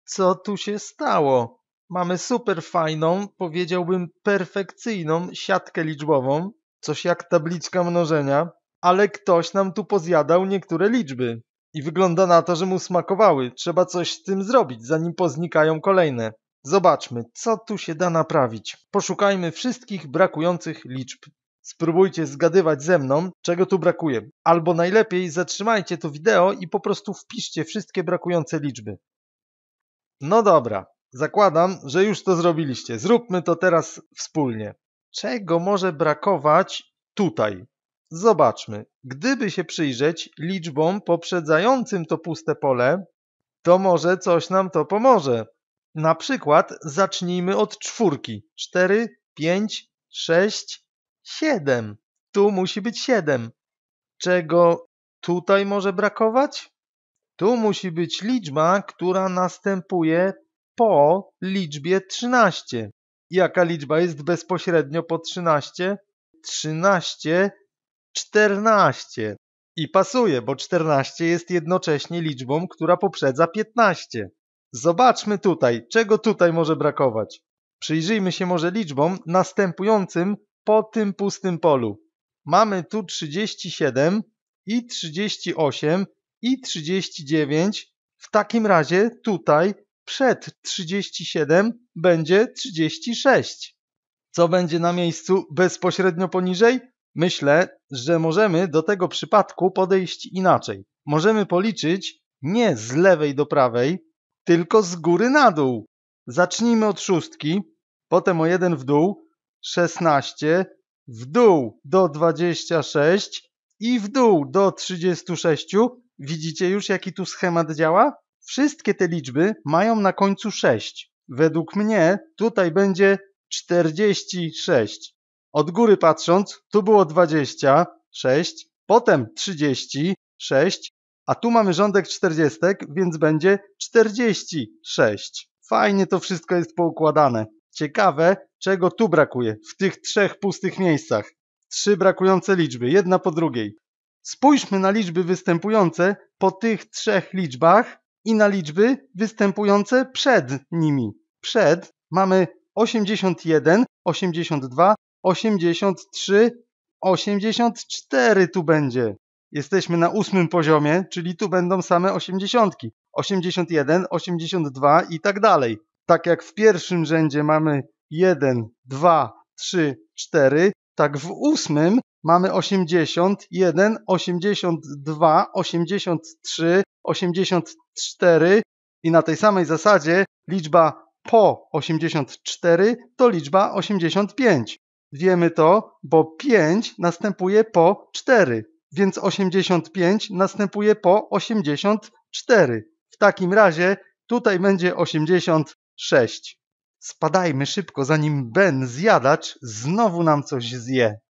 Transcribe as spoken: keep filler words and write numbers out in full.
Co tu się stało? Mamy super fajną, powiedziałbym perfekcyjną siatkę liczbową, coś jak tabliczka mnożenia, ale ktoś nam tu pozjadał niektóre liczby. I wygląda na to, że mu smakowały. Trzeba coś z tym zrobić, zanim poznikają kolejne. Zobaczmy, co tu się da naprawić. Poszukajmy wszystkich brakujących liczb. Spróbujcie zgadywać ze mną, czego tu brakuje. Albo najlepiej zatrzymajcie to wideo i po prostu wpiszcie wszystkie brakujące liczby. No dobra, zakładam, że już to zrobiliście. Zróbmy to teraz wspólnie. Czego może brakować tutaj? Zobaczmy. Gdyby się przyjrzeć liczbom poprzedzającym to puste pole, to może coś nam to pomoże. Na przykład zacznijmy od czwórki. cztery, pięć, sześć, siedem. Tu musi być siedem. Czego tutaj może brakować? Tu musi być liczba, która następuje po liczbie trzynaście. Jaka liczba jest bezpośrednio po trzynaście? trzynaście, czternaście. I pasuje, bo czternaście jest jednocześnie liczbą, która poprzedza piętnaście. Zobaczmy tutaj, czego tutaj może brakować. Przyjrzyjmy się może liczbom następującym po tym pustym polu. Mamy tu trzydzieści siedem i trzydzieści osiem i trzydzieści dziewięć. W takim razie tutaj przed trzydzieści siedem będzie trzydzieści sześć. Co będzie na miejscu bezpośrednio poniżej? Myślę, że możemy do tego przypadku podejść inaczej. Możemy policzyć nie z lewej do prawej, tylko z góry na dół. Zacznijmy od szóstki, potem o jeden w dół, szesnaście, w dół do dwudziestu sześciu i w dół do trzydziestu sześciu. Widzicie już, jaki tu schemat działa? Wszystkie te liczby mają na końcu sześć. Według mnie tutaj będzie czterdzieści sześć. Od góry patrząc, tu było dwadzieścia sześć, potem trzydzieści sześć, a tu mamy rządek czterdziestek, więc będzie czterdzieści sześć. Fajnie to wszystko jest poukładane. Ciekawe, czego tu brakuje w tych trzech pustych miejscach. Trzy brakujące liczby, jedna po drugiej. Spójrzmy na liczby występujące po tych trzech liczbach i na liczby występujące przed nimi. Przed mamy osiemdziesiąt jeden, osiemdziesiąt dwa, osiemdziesiąt trzy, osiemdziesiąt cztery tu będzie. Jesteśmy na ósmym poziomie, czyli tu będą same osiemdziesiątki. osiemdziesiąt jeden, osiemdziesiąt dwa i tak dalej. Tak jak w pierwszym rzędzie mamy jeden, dwa, trzy, cztery, tak w ósmym mamy osiemdziesiąt jeden, osiemdziesiąt dwa, osiemdziesiąt trzy, osiemdziesiąt cztery i na tej samej zasadzie liczba po osiemdziesiąt cztery to liczba osiemdziesiąt pięć. Wiemy to, bo pięć następuje po cztery, więc osiemdziesiąt pięć następuje po osiemdziesiąt cztery. W takim razie tutaj będzie osiemdziesiąt sześć. Spadajmy szybko, zanim Ben zjadacz znowu nam coś zje.